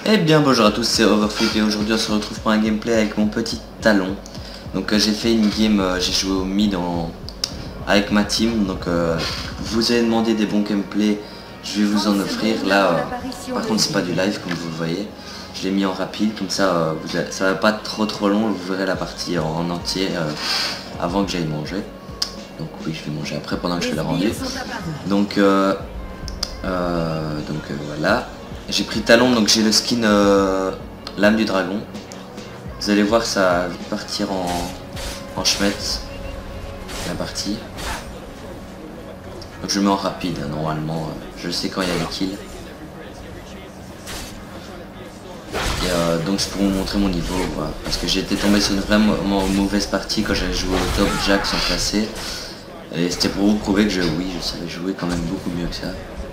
Eh bien bonjour à tous, c'est Overflip et aujourd'hui on se retrouve pour un gameplay avec mon petit talon. Donc j'ai fait une game, j'ai joué au mid avec ma team, donc vous avez demandé des bons gameplays, je vais vous en offrir. Là par contre c'est pas du live comme vous le voyez, je l'ai mis en rapide, comme ça ça va pas être trop long, vous verrez la partie en entier avant que j'aille manger. Donc oui, je vais manger après pendant que je fais la rendue. Donc voilà. J'ai pris talon, donc j'ai le skin l'âme du dragon. Vous allez voir, ça va vite partir en chemette la partie. Donc je le mets en rapide normalement, je sais quand il y a les kills. Et donc c'est pour vous montrer mon niveau, voilà. Parce que j'ai été tombé sur une vraiment mauvaise partie quand j'avais joué au top Jack sans placer. Et c'était pour vous prouver que je savais jouer quand même beaucoup mieux que ça.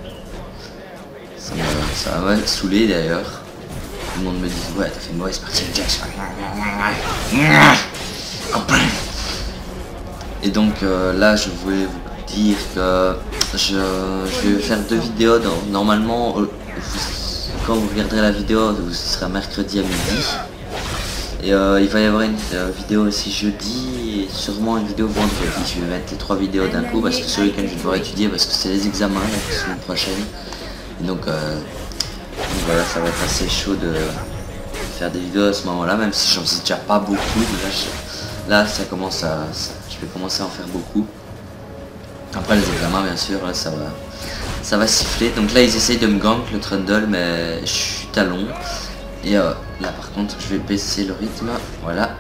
Ça m'a saoulé d'ailleurs. Tout le monde me dit ouais, t'as fait une mauvaise partie de Jack. Et donc là je voulais vous dire que je vais faire 2 vidéos. Normalement quand vous regarderez la vidéo, ce sera mercredi à midi. Et il va y avoir une vidéo aussi jeudi et sûrement une vidéo vendredi. Je vais mettre les 3 vidéos d'un coup parce que ce week-end je vais devoir étudier parce que c'est les examens la semaine prochaine. Et donc voilà, ça va être assez chaud de faire des vidéos à ce moment là, même si j'en faisais déjà pas beaucoup. Là ça commence à, je vais commencer à en faire beaucoup. Après les examens bien sûr, là ça va siffler. Donc là ils essayent de me gank le Trundle, mais je suis talon. Et là par contre je vais baisser le rythme, voilà.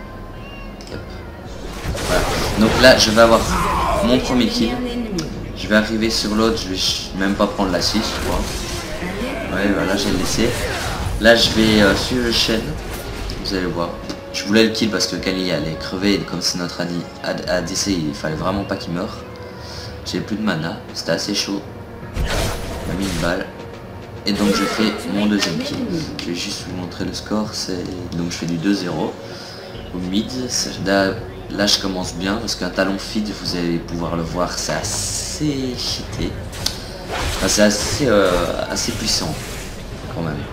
Voilà. Donc là je vais avoir mon premier kill. Je vais arriver sur l'autre, je vais même pas prendre la 6 je crois. Ouais voilà, j'ai laissé. Là je vais suivre le chêne. Vous allez voir. Je voulais le kill parce que Kali allait crever et comme c'est notre ADC, il fallait vraiment pas qu'il meure. J'ai plus de mana, c'était assez chaud. Il m'a mis une balle. Et donc je fais mon deuxième kill. Je vais juste vous montrer le score. Donc je fais du 2-0 au mid. Là je commence bien parce qu'un talon feed, vous allez pouvoir le voir, c'est assez cheaté. Enfin, c'est assez puissant quand même.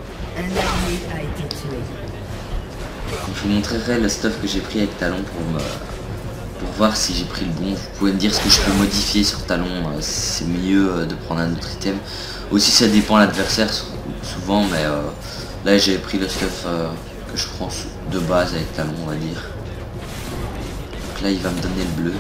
Donc, je vous montrerai le stuff que j'ai pris avec talon pour voir si j'ai pris le bon. Vous pouvez me dire ce que je peux modifier sur talon, c'est mieux de prendre un autre item. Aussi ça dépend de l'adversaire souvent, mais là j'ai pris le stuff que je prends de base avec talon, on va dire. Donc là il va me donner le bleu.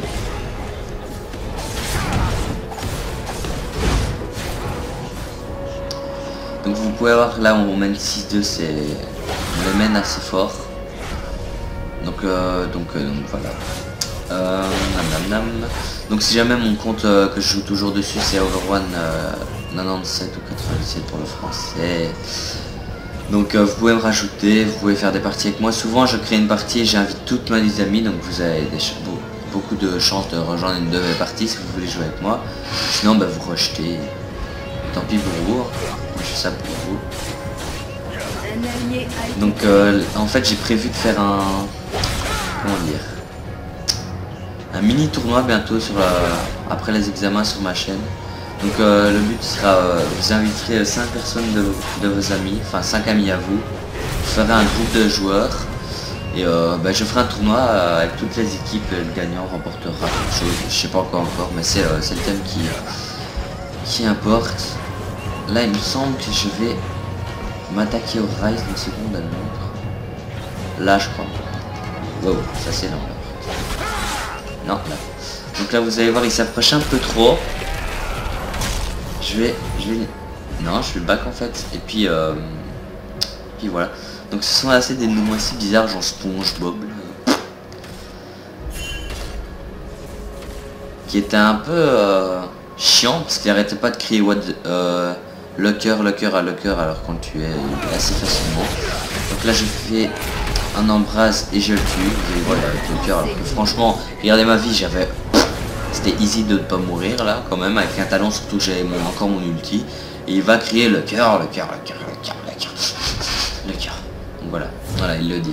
Donc vous pouvez voir là on mène 6-2, on les mène assez fort. Donc voilà. Donc si jamais mon compte que je joue toujours dessus c'est Overone 97 ou 97 pour le français. Donc vous pouvez me rajouter, vous pouvez faire des parties avec moi. Souvent je crée une partie et j'invite toutes mes amies, donc vous avez beaucoup de chances de rejoindre une de mes parties si vous voulez jouer avec moi. Sinon bah, vous rejetez. Tant pis pour vous, je fais ça pour vous. Donc en fait j'ai prévu de faire un mini tournoi bientôt après les examens sur ma chaîne. Donc le but sera, vous inviterez 5 personnes de vos amis, enfin 5 amis à vous. Je ferai un groupe de joueurs et je ferai un tournoi avec toutes les équipes. Le gagnant remportera quelque chose, je sais pas encore, mais c'est le thème qui importe. Là il me semble que je vais m'attaquer au Rise une seconde à l'autre. Là je crois. Wow, ça c'est énorme. Non, là. Donc là vous allez voir, il s'approche un peu trop. Non, je vais back en fait. Et puis voilà. Donc ce sont assez des noms assez bizarres, genre SpongeBob. Qui était un peu chiant parce qu'il arrêtait pas de crier le cœur alors qu'on le tuait assez facilement. Donc là je fais un embrase et je le tue. Et voilà, avec le cœur. Franchement, regardez ma vie, c'était easy de ne pas mourir là quand même avec un talon, surtout que j'avais encore mon ulti. Et il va crier le cœur. Donc voilà, il le dit.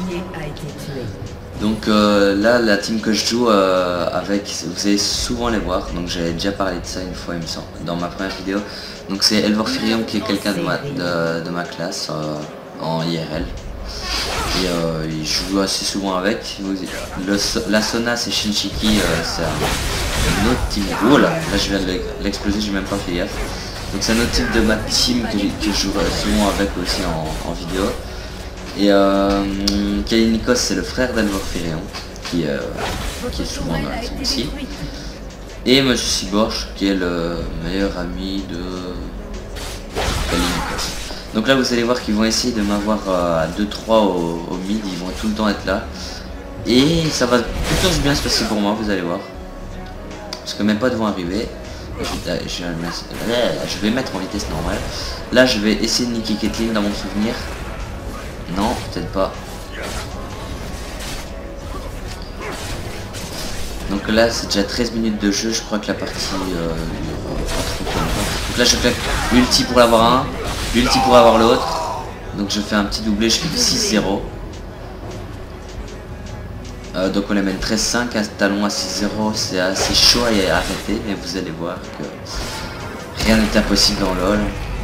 Donc là la team que je joue avec, vous allez souvent les voir, donc j'avais déjà parlé de ça une fois il me semble, dans ma première vidéo. Donc c'est Elvorfirion qui est quelqu'un de ma classe en IRL. Et il joue assez souvent avec. La Sona c'est Shinshiki, c'est un autre type. Oh là je viens de l'exploser, j'ai même pas fait gaffe. Donc c'est un autre type de ma team que je joue souvent avec aussi en vidéo. Et Kalinikos c'est le frère d'Elvorfirion qui est souvent dans la team aussi. Et Monsieur Cyborg qui est le meilleur ami de Kalinikos. Donc là vous allez voir qu'ils vont essayer de m'avoir à 2-3 au mid, ils vont tout le temps être là. Et ça va plutôt bien se passer pour moi, vous allez voir. Parce que mes potes vont arriver. Je vais mettre en vitesse normale. Là je vais essayer de niquer Caitlyn dans mon souvenir. Non, peut-être pas. Donc là c'est déjà 13 minutes de jeu, je crois que la partie donc là je claque l'ulti pour l'avoir un, l'ulti pour avoir l'autre. Donc je fais un petit doublé, je fais 6-0. Donc on les mène 13-5, un talon à 6-0, c'est assez chaud à arrêter, mais vous allez voir que rien n'est impossible dans LoL.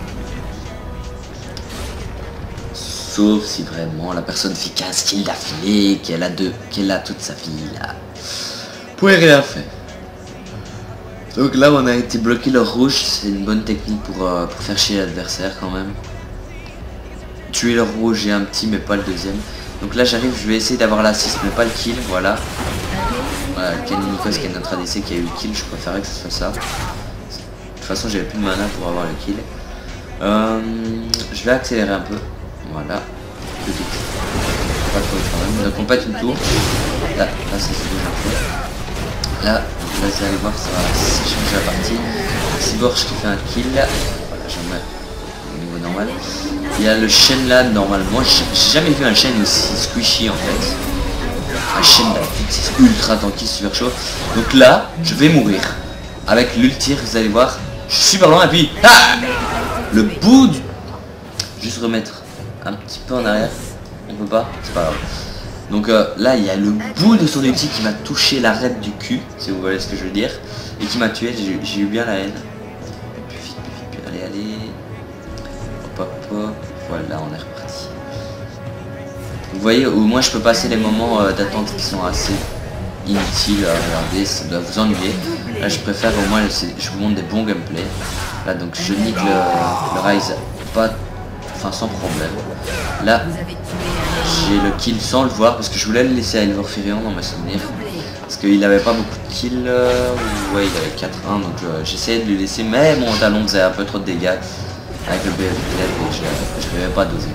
Sauf si vraiment la personne fait 15 kills d'affilée, qu'elle a toute sa vie là. Vous pouvez rien faire. Donc là on a été bloqué le rouge, c'est une bonne technique pour faire chier l'adversaire quand même. Tuer le rouge et un petit mais pas le deuxième. Donc là j'arrive, je vais essayer d'avoir l'assist mais pas le kill, voilà. Voilà, le Kalinikos qui est notre ADC qui a eu le kill, je préférais que ce soit ça. De toute façon j'avais plus de mana pour avoir le kill. Je vais accélérer un peu, voilà. Pas trop quand même. Donc on pète une tour. Là c'est ce que j'ai fait. Là, vous allez voir, ça va changer la partie. Cyborg qui fait un kill. Voilà, j'en mets au niveau normal. Il y a le Shen là, normalement. J'ai jamais vu un Shen aussi squishy en fait. Un Shen c'est ultra tanky, super chaud. Donc là, je vais mourir. Avec l'ulti, vous allez voir. Je suis super loin et puis. Ah, le bout du. Juste remettre un petit peu en arrière. On peut pas, c'est pas grave. Donc là il y a le bout de son ulti qui m'a touché l'arête du cul, si vous voyez ce que je veux dire, et qui m'a tué, j'ai eu bien la haine. Plus vite, allez. Hop, voilà, on est reparti. Vous voyez, au moins je peux passer les moments d'attente qui sont assez inutiles à regarder, ça doit vous ennuyer. Là je préfère au moins, je vous montre des bons gameplays. Là donc je nique le Ryze, sans problème. Là j'ai le kill sans le voir parce que je voulais le laisser à Elvorfirion dans mes souvenirs. Parce qu'il avait pas beaucoup de kills, ouais il avait 4-1 donc j'essayais de lui laisser, mais mon talon faisait un peu trop de dégâts avec le BFF et je n'arrivais pas à doser.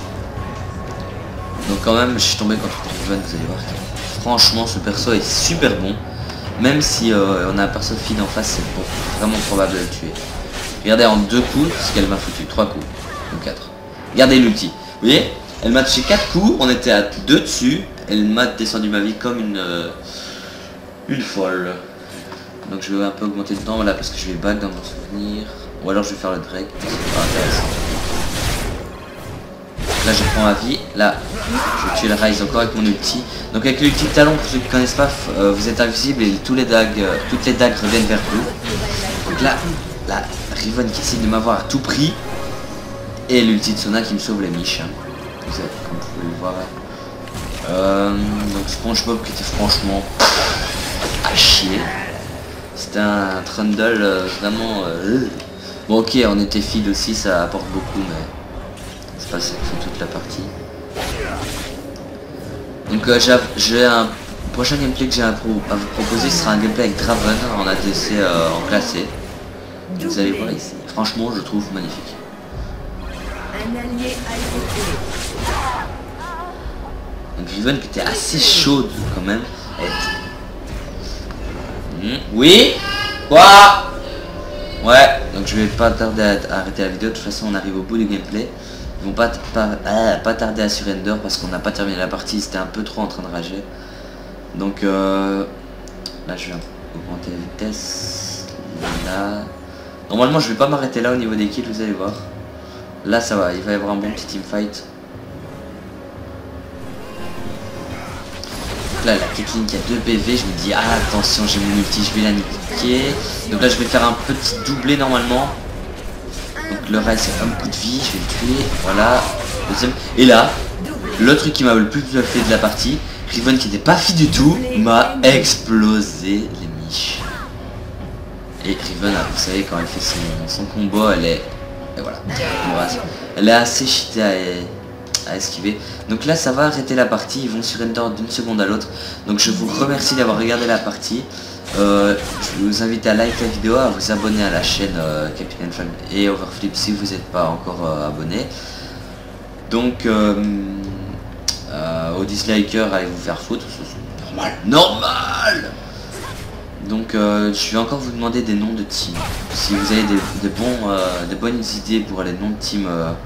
Donc quand même je suis tombé contre Riven, vous allez voir que franchement ce perso est super bon. Même si on a un perso feed en face, c'est bon, vraiment probable de le tuer. Regardez en 2 coups ce qu'elle m'a foutu, 3 coups, ou 4. Regardez l'ulti, vous voyez, elle m'a touché 4 coups, on était à 2 dessus, elle m'a descendu ma vie comme une folle. Donc je vais un peu augmenter le temps là parce que je vais back dans mon souvenir. Ou alors je vais faire le Drake, c'est pas intéressant. Là je prends ma vie, là je vais tuer le Ryze encore avec mon ulti. Donc avec l'ulti de talon, pour ceux qui ne connaissent pas, vous êtes invisible et toutes les dagues reviennent vers vous. Donc là, Riven qui essaie de m'avoir à tout prix. Et l'ulti de Sona qui me sauve les miches. Hein. Comme vous pouvez le voir. Donc SpongeBob qui était franchement à chier. C'était un Trundle vraiment... Bon ok, on était feed aussi, ça apporte beaucoup, mais c'est pas ça qui fait toute la partie. Donc j'ai un prochain gameplay que j'ai à vous proposer, ce sera un gameplay avec Draven en ADC en classé. Vous allez voir ici. Franchement, je trouve magnifique. Donc Riven qui était assez chaude quand même. Oui. Quoi? Ouais, donc je vais pas tarder à arrêter la vidéo. De toute façon on arrive au bout du gameplay. Ils vont pas tarder à surrender parce qu'on n'a pas terminé la partie, c'était un peu trop en train de rager. Donc là je vais augmenter la vitesse. Là. Normalement je vais pas m'arrêter là au niveau des kills, vous allez voir. Là ça va, il va y avoir un bon petit teamfight. Là la Caitlyn qui a 2 PV, je me dis ah attention j'ai mon ulti, je vais la niquer. Donc là je vais faire un petit doublé normalement. le rail c'est un coup de vie, je vais le tuer, voilà. Deuxième. Et là, le truc qui m'a le plus fait de la partie, Riven qui n'était pas fit du tout, m'a explosé les miches. Et Riven, vous savez, quand elle fait son combo, elle est... Et voilà, elle est assez cheatée à esquiver. Donc là, ça va arrêter la partie, ils vont surrender d'une seconde à l'autre. Donc je vous remercie d'avoir regardé la partie. Je vous invite à liker la vidéo, à vous abonner à la chaîne Capitaine Flamme et Overflip si vous n'êtes pas encore abonné. Donc aux dislikers, allez vous faire foutre, c'est normal. Donc je vais encore vous demander des noms de team. Si vous avez des bonnes idées pour les noms de team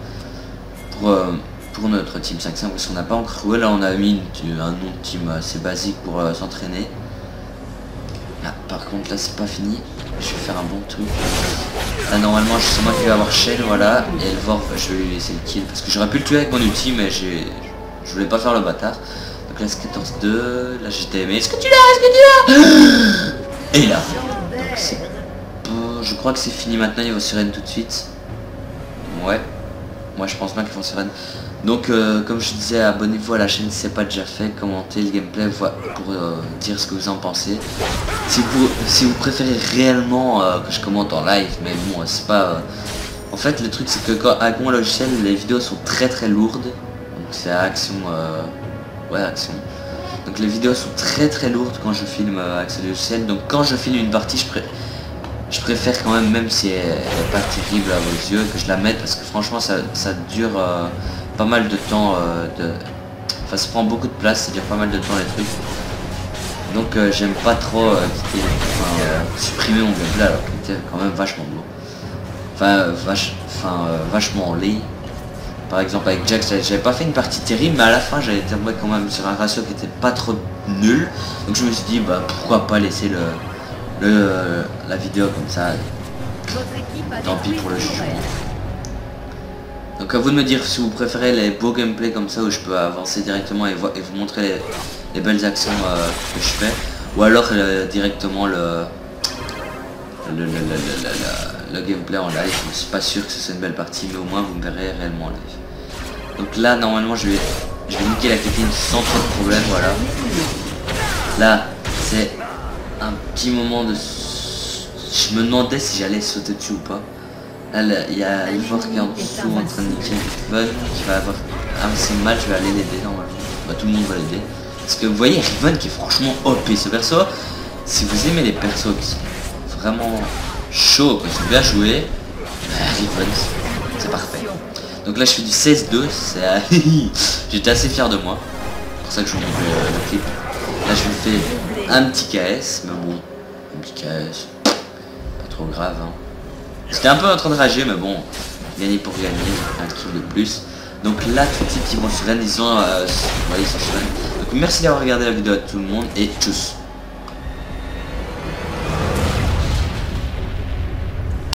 pour notre team 5-5, parce qu'on n'a pas encore joué. Là on a mis un nom de team assez basique pour s'entraîner. Ah, par contre là c'est pas fini, je vais faire un bon truc. Là normalement c'est moi qui vais avoir Shell, voilà, et Elvor je vais lui laisser le kill parce que j'aurais pu le tuer avec mon ulti mais je voulais pas faire le bâtard. Donc là c'est 14-2, là j'étais aimé, est-ce que tu l'as, et là donc c'est je crois que c'est fini maintenant, il va se run tout de suite. Ouais, moi je pense bien qu'ils vont se run. Donc comme je disais, abonnez-vous à la chaîne si c'est pas déjà fait, commentez le gameplay pour dire ce que vous en pensez. Si vous préférez réellement que je commente en live, mais bon c'est pas... En fait le truc c'est que avec mon logiciel les vidéos sont très lourdes. Donc c'est à action... Ouais, action. Donc les vidéos sont très lourdes quand je filme avec ce logiciel. Donc quand je filme une partie je préfère quand même si elle n'est pas terrible à vos yeux, que je la mette parce que franchement ça dure pas mal de temps, enfin ça prend beaucoup de place, ça dure pas mal de temps les trucs. Donc j'aime pas trop supprimer mon gameplay alors qu'il était quand même vachement beau. Vachement laid. Par exemple avec Jax, j'avais pas fait une partie terrible, mais à la fin j'avais été quand même sur un ratio qui était pas trop nul. Donc je me suis dit bah pourquoi pas laisser la vidéo comme ça. Tant pis pour le jugement. Donc à vous de me dire si vous préférez les beaux gameplays comme ça où je peux avancer directement et vous montrer les belles actions que je fais, ou alors directement le gameplay en live. Je suis pas sûr que ce soit une belle partie, mais au moins vous me verrez réellement en live. Donc là normalement je vais niquer la Caitlyn sans trop de problème, voilà. Là c'est un petit moment de... Je me demandais si j'allais sauter dessus ou pas. Là, il y a Elvor qui est en dessous en train de niquer Riven, qui va avoir assez mal, je vais aller l'aider normalement. Bah, tout le monde va l'aider. Parce que vous voyez Riven qui est franchement OP ce perso. Si vous aimez les persos qui sont vraiment chauds, qui sont bien joués, Riven c'est parfait. Donc là je fais du 16-2, j'étais assez fier de moi. C'est pour ça que je vous montre le clip. Là je vous fais un petit KS, mais bon, un petit KS, pas trop grave hein. J'étais un peu en train de rager, mais bon, gagner pour gagner, un kill de plus. Donc là, tout de suite, ils vont se run, ils sont sur run. Donc merci d'avoir regardé la vidéo à tout le monde et tchuss.